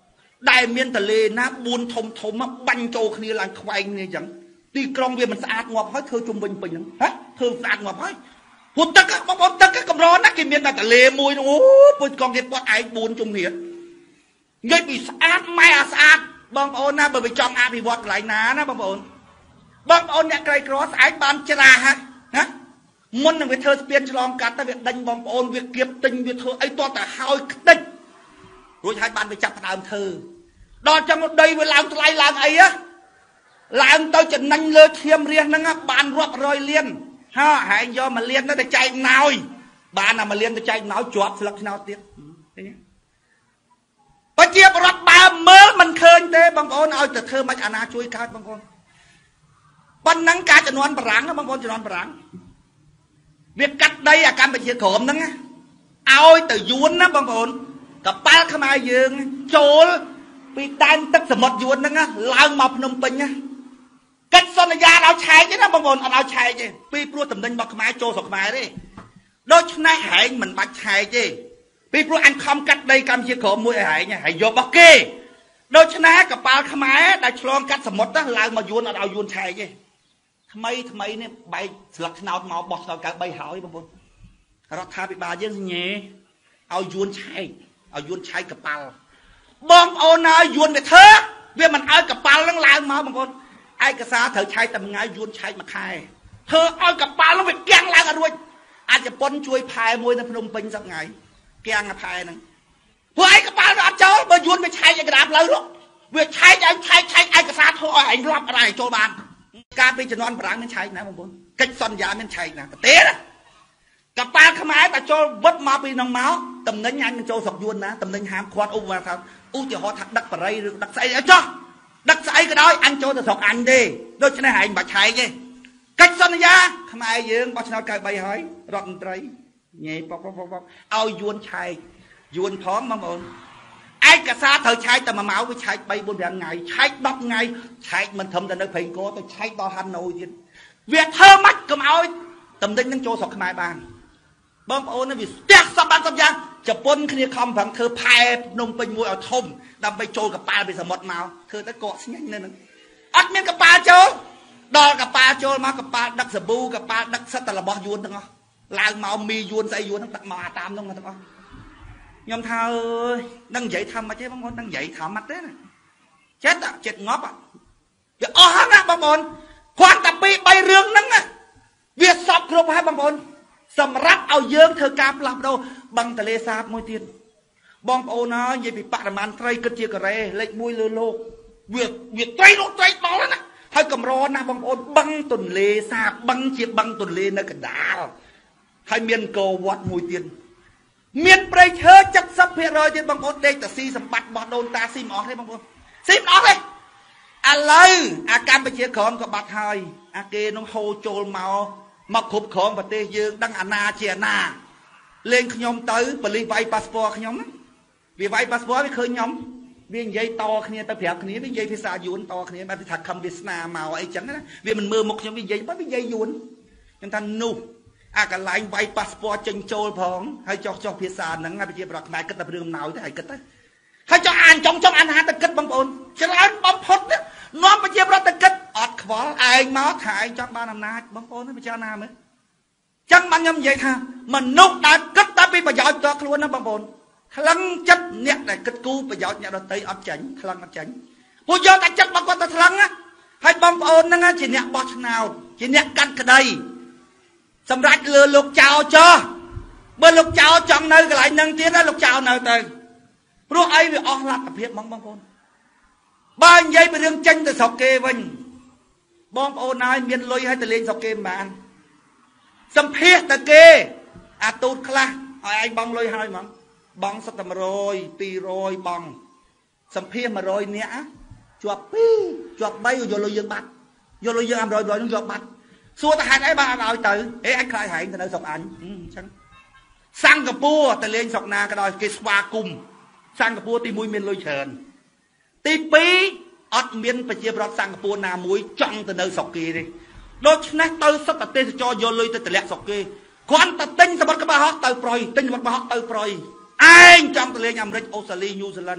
S1: ได้เมียนทะเลนะบุญทมทมมาบันโจคณีหลังควายนี่จังตีกรองเวียมันสะอาดงอบให้เธอจุ่มเป็นเป็นฮะเธอสะอาดงอบให้หุ่นตะกะบางคนตะกะกำร้อนนักกินเมียนทะเลมวยโอ้ปุ่นกองเก็บปอดไอ้บุญจุ่มเหี้ยยัยปีสะอาดไม่สะอาดบางคนนะไปจองอาภิวัตไหลนานะบางคนบางคนเนี่ยไกลกรอสายบานจราฮะนะมันนั่งไปเธอเปลี่ยนฉลองการแต่เวียดันบางคนเวียเก็บติงเวียเธอไอ้ตัวแต่หายติงรู้ใช้บานไปจับตามเธอดอนจังได้เวลาไล่ลางไอ้อะลางเตาจะนั่งเลือเทียมเรียนนั่งบานรอบรอยเลียนฮะหายยอมมาเลียนนั่นแต่ใจหนาวบานน่ะมาเลียนแต่ใจหนาวจวบสลักหนาวเตี้ยปะเจี๊ยบรถบาเมื่อมันเคยเต้บางคนเอาแต่เธอมาอาณาช่วยขาดบางคนปันนังการจะนอนปรังนะบางคนจะนอนปรังเวียกัดได้อาการไปเชียขมนั่งไงเอาแต่ยวนนะบางคนกับป้าขมายยืงโจลปีตันตักสมดยวนนั่งไงล้างมาพนมเป็นไงกัดสัญญาเอาใช้ใช่ไหมบางคนเอาใช้ใช่ปีพวกตำแหน่งบอกขมายโจสขมายเลยโดยชนะหายมันบัดใช้ใช่ปีพวกอันคำกัดได้กำเชียขมมวยหายเนี่ยหายโยบักเก้โดยชนะกับป้าขมายได้ฉลองกัดสมดนะล้างมายวนเอายวนใช้ใช่ทำไมทำไมเนี่ยใบสลักนาวมาบอกสลักการใบหายบางคนรัฐาปิบาเยอะสิเงี้ยเอายวนใช้เอายวนใช้กับปลาบอมเอานายยวนไปเถอะเวียมันเอากับปลาล้างล้างมาบางคนไอ้กระซาเธอใช้แต่ไงยวนใช้มาคายเธอเอากับปลาแล้วไปแกงล้างกันด้วยอาจจะปนช่วยพายมวยในพนมเป็นสักไงแกงกับพายนึงพวกไอ้กับปลาเราเจ้าไปยวนไปใช้ยังกระดาบเลยหรอกเวียใช้ใช้ใช้ใช้ไอ้กระซาเธอไอ้รอบอะไรโจบานการไปจะนอนปรางนั่นใช่นะบางคนกิจสัญญานั่นใช่นะเต้นะกับปลาขมายแต่โจวัดมาปีน้องเมาส์ตำแหน่งงานมันโจสกยวนนะตำแหน่งหามควานอุ้มมาครับอู้จะหอถักดักปะไรหรือดักใส่เอาจ้ะดักใส่ก็ได้อันโจแต่สองอันดีโดยชนะหายบัตรใช่ไงกิจสัญญาขมายยืงบัตรชนะกายใบหอยรอดไตรเงี้ยปอกปอกปอกเอายวนใช่ยวนพร้อมบางคนไอ้กระซาเธอใช้แต่มาเมาไปใช้ใบบนอย่างไงใช้ดับไงใช้มันทำแต่ในเพลงโก้ต้องใช้ต่อฮันโนยินเวียเธอมัดก็เอาตำแหน่งนั่งโจสกขมายบางบางโอนนั่นวิเตียสับบันสับยางจะปนคณีคำผังเธอพายนมไปมวยเอาทมดำไปโจกับปลาไปสมดเมาเธอตะเกาะสิ่งนั้นนึงอัดเมียนกับปลาโจดอกับปลาโจมากับปลาดักสบูกับปลาดักสัตว์ละบอยวนทั้งอ่ะลางเมามียวนใส่ยวนทั้งตักมาตามทั้งทั้งอ่ะยอมเธอนั่งใหญ่ทำมาใช่บางคนนั่งใหญ่ทำมัดได้นะเช็ดอ่ะเจ็ดงอบอ่ะอย่าอ้อนะบางคนควานตะปีใบเรืองนั่งอ่ะเวียดสอบครบให้บางคนสำรับเอาเยื้องเธอกาบหลับเราบังทะเลสาบมวยเตียนบองโอนะยัยปีปะประมาณไตรกระเจียกระเรเล็กมวยเลือโลกเวียดเวียดไตรโลกไตรต่อแล้วนะให้กำร้อนนะบองโอบังตุนเลสาบบังเจียบังตุนเลนักดาให้เมียนโกวัดมวยเตียนเมียนไปเชอจัดสับเพรอยเตียนบองโอเด็กแต่ซีสัมปัตบอดโดนตาซีมออกให้บองโอซีมออกเลยอะไรอาการไปเชียของกับบัดไฮอาเกน้องโฮโจลเมามาขบของประเทศยืงดังอนาเชียนาเล่นขยมตื้อปริไวพาสปอร์ตขยมวิไวพาสปอร์ตไม่เคยยมเวียนยัยต่อขณีตะเพียบขณีวิยัยพิษายุนต่อขณีมาพิถักคำวิสนาเมาไอ้จังนะเวียนมันมือหมกขยมวิยัยไม่วิยัยยุนยังทันนูอากาศไหลไวพาสปอร์ตจึงโจลพองให้จอกจอกพิษาหนังไปเจียบรักนายก็ตะเรื่องหนาวที่ไหนก็ตะให้จอกอ่านจองจองอ่านหาตะกัดบางคนฉลาดบางพดเนี่ยน้องไปเจียบรักตะกัดอดขวาไอ้มาถ่ายจอกบ้านอำนาจบางคนนั่นไปเจ้านาไหมจังมันยำใหญ่ค่ะมันนุกได้กัดตาปีประโยชน์ตัวครัวนะบางคนพลังจัดเนี่ยได้กัดกูประโยชน์เนี่ยเราเตยอัดจังพลังอัดจังผู้ยอดแต่จัดบางคนแต่พลังนะให้บางคนนั่งจีเนี่ยบอสนาวจีเนี่ยกันกระไดสำหรับเรือลูกเจ้าจ้าเมื่อลูกเจ้าจังเนยก็ไหลนั่งเตี้ยนะลูกเจ้าเนยเตยรู้ไอ้ไปออกลักกับเพียบบางบางคนบ้านใหญ่ไปเรื่องจังแต่สอกเกวันบางคนนายเมียนลอยให้แต่เลี้ยงสอกเกมาสัมเพสตะเกอาตูดคลาไอ้บังลอยให้มั้งบังสัตมรอยปีรอยบังสัมเพสมารอยเนี้ยจวบปีจวบใบอยู่โยลอยยังบัดโยลอยยังอำรอยรอยต้องจวบบัดส่วนทหารไอ้บ้าเอาตื่นเอ้ไอ้ใครหายแต่ในสองอันฉันสังกปูแต่เลี้ยงสองนาก็ได้เกสวากุมสังกปูตีมวยเมียนลอยเชิญตีปีอดเมียนไปเจียบรักสังกปูนามวยจังแต่ในสองกีเลยโดยนั้นเตอสัตเตจอยเลยแต่แหลกสกเกควันตัดติ้งสมบัติกบาฮอกเตอปล่อยติ้งสมบัติกบาฮอกเตอปล่อยไอ้จำตะเลงอเมริกออสเตรเลียนิวซีแลนด์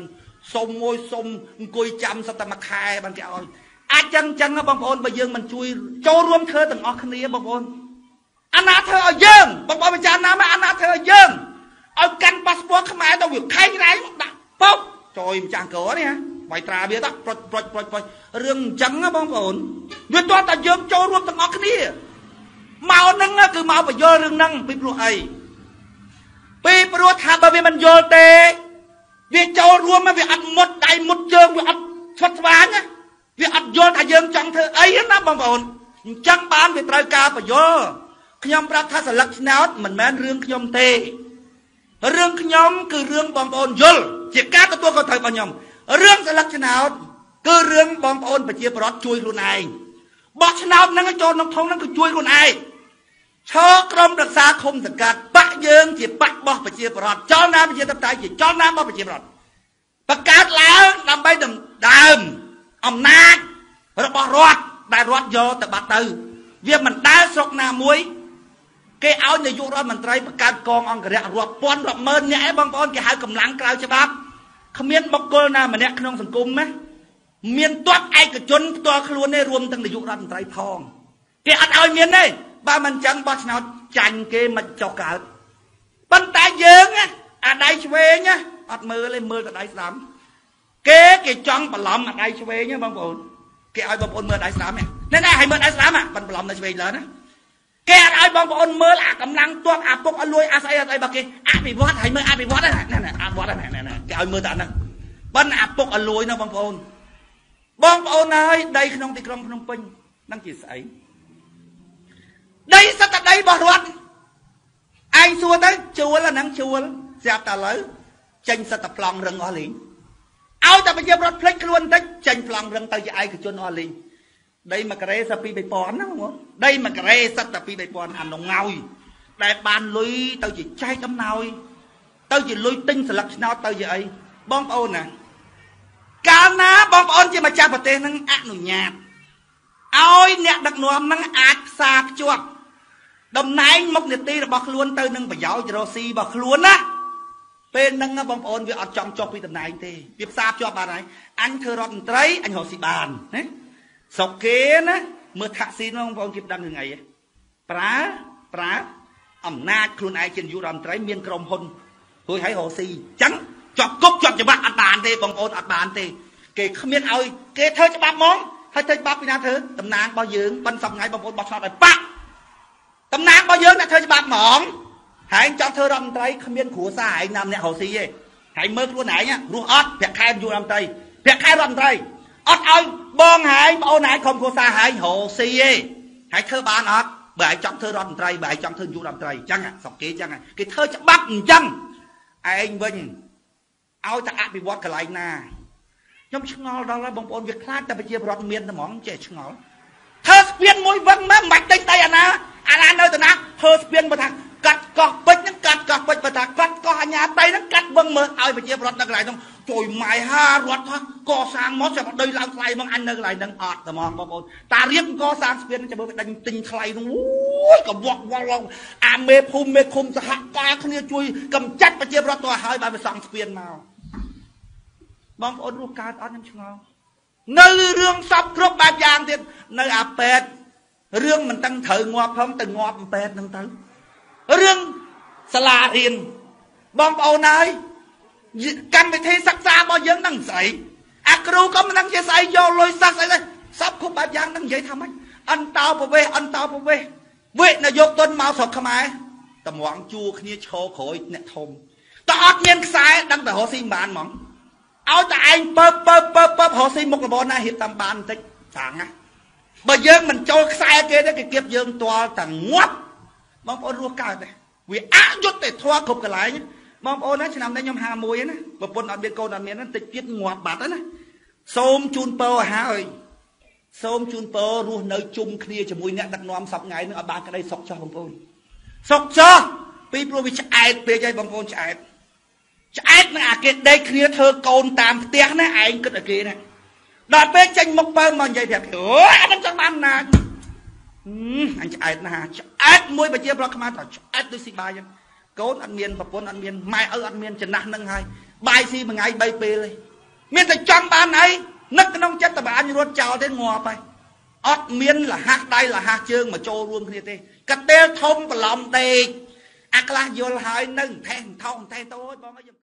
S1: សុំមួយសុំអង្គុយចាំសត្វតែមួយខែបានគេឲ្យអាចចឹងចឹងបងប្អូនបើយើងមិនជួយចូលរួមធ្វើទាំងអស់គ្នាបងប្អូនអាណាធ្វើឲ្យយើងបងប្អូនពិចារណាមកអាណាធ្វើឲ្យយើងឲ្យកាន់ប៉ាសពតខ្មែរទៅវាខែងរែងដាក់ពុកចូលម្ចាស់កោនេះហ៎បៃត្រាវាតប្រុចប្រុចប្រុចប្រុចរឿងអញ្ចឹងបងប្អូនវាទាល់តែយើងចូលរួមទាំងអស់គ្នាមកហ្នឹងគឺមកបញ្យល់រឿងហ្នឹងពីព្រោះអីពីព្រោះថាបើវាមិនយល់ទេវាចូលរួមវាអត់មុតដៃមុតជើងវាអត់ស្វិតស្វាញណាវាអត់យល់ថាយើងចង់ធ្វើអីណាបងប្អូនអញ្ចឹងបានវាត្រូវការបញ្យល់ខ្ញុំប្រាប់ថាស្លឹកស្នោតមិនមែនរឿងខ្ញុំទេរឿងខ្ញុំគឺរឿងបងប្អូនយល់ជាការទទួលខុសត្រូវរបស់ខ្ញុំរឿងស្លឹកឆ្នោតគឺរឿងបងប្អូនប្រជាពលរដ្ឋជួយខ្លួនឯងបោះឆ្នោតហ្នឹងចូលក្នុងធំហ្នឹងគឺជួយខ្លួនឯងឈរក្រុមរក្សាឃុំសង្កាត់បាក់យើងជាបាក់បោះប្រជាពលរដ្ឋចលនាប្រជាធិបតេយ្យជាចលនារបស់ប្រជាពលរដ្ឋបង្កើតឡើងដើម្បីដើមអំណាចរបស់រដ្ឋដែលរដ្ឋយកទៅបាត់ទៅវាមិនដែលស្រុកណាមួយគេឲ្យនាយករដ្ឋមន្ត្រីបង្កើតកងអង្គរៈរាប់ពាន់រាប់ម៉ឺនអ្នកឯងបងប្អូនគេហៅកម្លាំងក្រៅច្បាប់គ្មានបុគ្គលណាម្នាក់ក្នុងសង្គមណាមានទ័ពឯកជនផ្ទាល់ខ្លួនទេរួមទាំងនាយករដ្ឋមន្ត្រីផងគេអត់ឲ្យមានទេបើមិនចឹងបោះឆ្នោតចាញ់គេមិនចុះកើតប៉ុន្តែយើងអាដៃឆ្វេងអត់មើលទេមើលតែដៃស្ដាំគេគេចង់បន្លំអាដៃឆ្វេងបងប្អូនគេឲ្យបងប្អូនមើលដៃស្ដាំនេះណែណែឲ្យមើលដៃស្ដាំបានបន្លំដៃឆ្វេងឡើងណាគេអត់ឲ្យបងប្អូនមើលអាកម្លាំងទ័ពអាពុកអលួយអាស្អីអាស្អីរបស់គេអភិវឌ្ឍឲ្យមើលអភិវឌ្ឍណាណែអភិវឌ្ឍណាណែគេឲ្យមើលតែហ្នឹងបានអាពុកអលួយណាបងប្អូនបងប្អូនហើយដីក្នុងទីក្រុងភ្នំពេញហ្នឹងជាស្អីដីសិតតែដីរបស់រដ្ឋឯងសួរទៅជួលអាហ្នឹងជួលស្រាប់តែឥឡូវចេញសិតតែប្លង់រឹងអស់លេងឲ្យតែប្រជាពលរដ្ឋភ្លេចខ្លួនបន្តិចចេញប្លង់រឹងទៅជាឯកជនអស់លេងដីមួយការ៉េសិតពីរបីពាន់ណាបងប្អូនដីមួយការ៉េសិតតែពីរបីពាន់អានងឲ្យដែលបានលុយទៅជាចែកអំណោយទៅជាលុយទិញស្លឹកឆ្នោតទៅជាអីបងប្អូនណាកាលណាបងប្អូនជាម្ចាស់ប្រទេសនឹងអនុញ្ញាតឲ្យអ្នកដឹកនាំនឹងអាចផ្សារភ្ជាប់តំណែងមុខនីតិរបស់ខ្លួនទៅនឹងប្រយោជន៍រស់ស៊ីរបស់ខ្លួនណាពេលហ្នឹងបងប្អូនវាអត់ចង់ចុះពីតំណែងទេវាផ្សារភ្ជាប់បានហើយអញធ្វើរដ្ឋមន្ត្រីអញរស់ស៊ីបានណាស្រុកគេណាមើលថាក់ស៊ីនបងប្អូនគេដឹងរឿងអីប្រើប្រើអំណាចខ្លួនឯងជានាយករដ្ឋមន្ត្រីមានក្រុមហ៊ុនរួចហើយរស់ស៊ីអញ្ចឹងជាប់គុកជាប់ច្បាប់អត់បានទេបងប្អូនអត់បានទេគេគ្មានឲ្យគេធ្វើច្បាប់ហ្មងហើយធ្វើច្បាប់ពីណាធ្វើតំណាងរបស់យើងបិណ្ឌសប្ងៃបងប្អូនបោះឆ្នោតឲ្យបាក់តំណាងរបស់យើងអ្នកធ្វើច្បាប់ហ្មងហើយចង់ធ្វើរដ្ឋមន្ត្រីគ្មានគ្រួសារឯងណាម្នាក់រស់ស៊ីទេហើយមើលខ្លួនឯងរស់អត់ប្រាក់ខែនាយករដ្ឋមន្ត្រីប្រាក់ខែរដ្ឋមន្ត្រីអត់ឲ្យបងហើយបងអូនហើយក្រុមគ្រួសារហើយរស់ស៊ីទេហើយធ្វើបានអត់បើឯងចង់ធ្វើរដ្ឋមន្ត្រីបើឯងចង់ធ្វើនាយករដ្ឋមន្ត្រីអញ្ចឹងស្រុកគេអញ្ចឹងគេធ្វើច្បាប់អញ្ចឹងឯងវិញឲ្យតែអភិវឌ្ឍកន្លែងណាខ្ញុំឆ្ងល់ដល់ហើយបងប្អូនវាខ្លាចតែប្រជាពលរដ្ឋមានតែហ្មងចេះឆ្ងល់ធ្វើស្ពានមួយវឹងមកមិនដេញដៃអាណាអាណានៅតាណាធ្វើស្ពានបើថាកាត់កោះពេជ្រហ្នឹងកាត់កោះពេជ្របើថាកាត់កោះអាញាដីហ្នឹងកាត់វឹងមើលឲ្យប្រជាពលរដ្ឋនៅកន្លែងហ្នឹងជួយម៉ាយហារត់ថាកសាងមកចាំដីឡើងថ្លៃមកអញនៅកន្លែងហ្នឹងអត់តែហ្មងបងប្អូនតារៀបកសាងស្ពានចាំមើលដេញទិញថ្លៃហ្នឹងអូយកវក់វល់អាមេភូមិមេឃុំសហការគ្នាជួយកម្ចាត់ប្រជាពលរដ្ឋទៅឲ្យបានសង់ស្ពានមកបងប្អូនរស់កើតអត់ខ្ញុំឆ្ងល់នៅរឿងសពគ្រប់បែបយ៉ាងទៀតនៅអាពេតរឿងមិនតាំងត្រូវងាប់ផងទៅងាប់ពេតហ្នឹងទៅរឿងសាលារៀនបងប្អូនហើយកម្មវិធីសិក្សារបស់យើងហ្នឹងស្អីអាគ្រូក៏មិនដឹងជាស្អីយកលុយសាក់ស្អីទៅសពគ្រប់បែបយ៉ាងហ្នឹងនិយាយថាម៉េចអន្តោប្រវេសន៍អន្តោប្រវេសន៍វិនិយោគទុនមកស្រុកខ្មែរតម្រង់ជួគ្នាឈរក្រោយអ្នកធំតើអត់មានខ្សែដឹងតែរស់ស៊ីមិនបានហ្មងឲ្យតែឯងពើពើពើពើរស់ស៊ីមុខរបរណារៀបតាមបានបន្តិចតាំងណាបើយើងមិនចូលខ្សែគេទេគេគៀបយើងទាល់តែងាប់បងប្អូនរស់កើតទេវាអយុត្តិធម៌គ្រប់កន្លែងបងប្អូនណាឆ្នាំនេះខ្ញុំហាមួយណាប្រពន្ធអត់មានកូនអត់មានតិចទៀតងាប់បាត់ហើយណាសូមជូនពរឲ្យហើយសូមជូនពររស់នៅជុំគ្នាជាមួយអ្នកដឹកនាំសពថ្ងៃនឹងឲ្យបានក្តីសុខចោះបងប្អូនសុខចោះពីព្រោះវាឆ្អែតពេកហើយបងប្អូនឆ្អែតឆ្អែតនឹងអាគេដេកគ្នាធ្វើកូនតាមផ្ទះណាឯងគិតឲ្យគេណាដល់ពេលចេញមុខបើមកនិយាយប្រាប់គេអូយអត់ដឹងចង់បានណាអញឆ្អែតណាឆ្អែតមួយប្រជាប្រដ្ឋខ្មែរតឆ្អែតដូចស៊ីបាយចឹងកូនអត់មានប្រពន្ធអត់មានម៉ែឪអត់មានចំណាស់នឹងហើយបាយស៊ីមួយថ្ងៃបីពេលទេមានតែចង់បានអីនឹកក្នុងចិត្តតែបើអញរត់ចោលទេងាប់ហើយអត់មានលះដៃលះជើងមកចូលរួមគ្នាទេកាទេលធំបន្លំដេកអាខ្លះយល់ហើយនឹងថេះថោថេះតូចបង